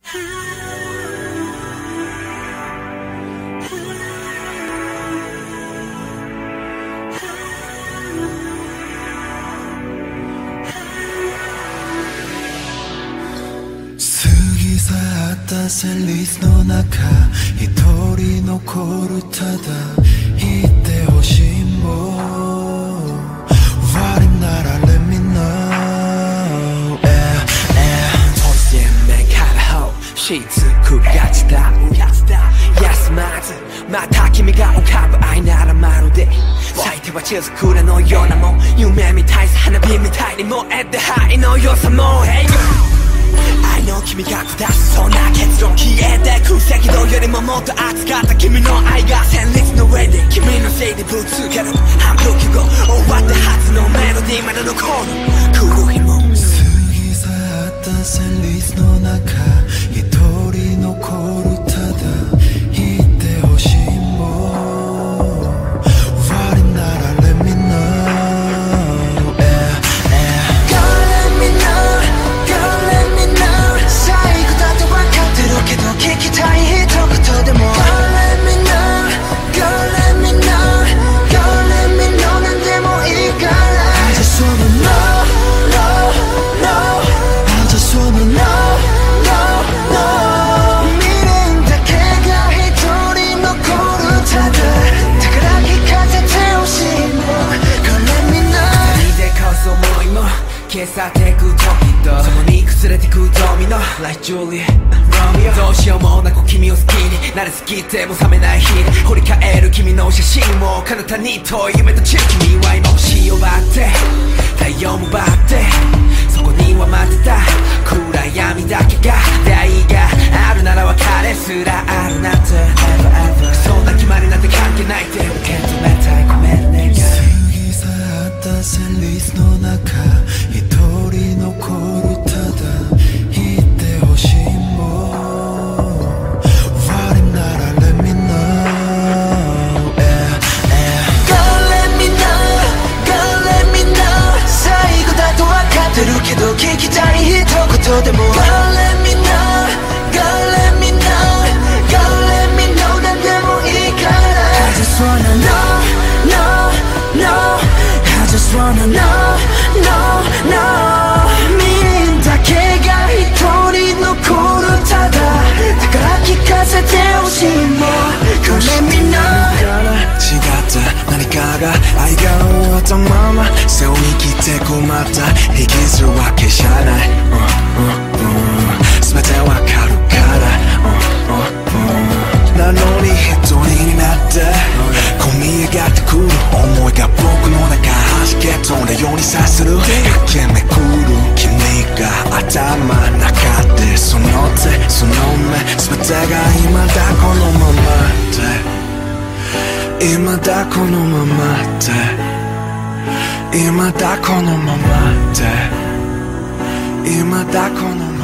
過ぎ去った旋律の中一人残るただ言ってほしいもん悪いなら let me know 손짓에 가라호 시트쿠 가지다休まずまた君が浮かぶ愛ならまるで咲いては雫のようなもん夢みたいさ花火みたいに燃えて愛の良さも Hey愛の君が下すそんな結論消えてく赤道よりももっと熱かった君の愛が旋律の上で君のせいでぶつける半分後終わったはずのメロディーまだ残る来る日も過ぎ去った旋律の中一人残るただ言ってほしいもん悪いなら let me know Girl let me know Girl let me know 最後だと分かってるけど聞きたい一言でも Girl let me know Girl let me know Girl let me know 何でもいいから I just wanna know No No I just wanna know No No 未練だけが一人残るただだから聞かせてほしいもん Girl let me know 二人で交わす想いも消え去ってく時と共に崩れてくドミノ Like Julie Romeo どうしようもなく君を好きになりすぎても覚めない日に掘り返る君の写真も彼方に遠い夢と中君は今星を奪って太陽も奪ってそこには待ってた暗闇だけが出会いがあるなら別れすらあるなんて Never ever そんな決まりなんて関係ないって受け止めたい込める願い過ぎ去った旋律の中一人残るただ言ってほしいもん悪いなら let me know Girl let me know Girl let me know 最後だと分かってるけど聞きたい一言でも Girl let me know Girl let me know Girl let me know 何でもいいから I just wanna know No No I just wanna know No No 未練だけが一人残るただだから聞かせてほしいもん Girl let me know 違った何かが愛が終わったまま背負いきて困った引きずるわけじゃない全てわかるからなのに一人になって込み上がってくる思いが僕の中弾け飛んだようにさせる駆けめくる君が頭の中でその手その目全てが今だこのままで今だこのままで今だこのままで今だこのままで